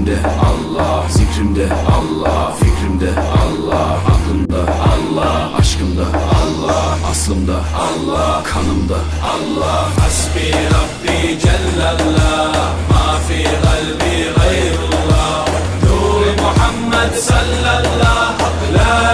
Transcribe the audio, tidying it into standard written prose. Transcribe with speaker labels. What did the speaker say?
Speaker 1: Kalbimde Allah, zikrimde Allah, fikrimde Allah, aklımda Allah, aşkımda Allah, aslımda Allah, kanımda Allah. Hasbi Rabbi Cellallah, ma fi kalbi gayrullah, Nur Muhammed sallallahu, la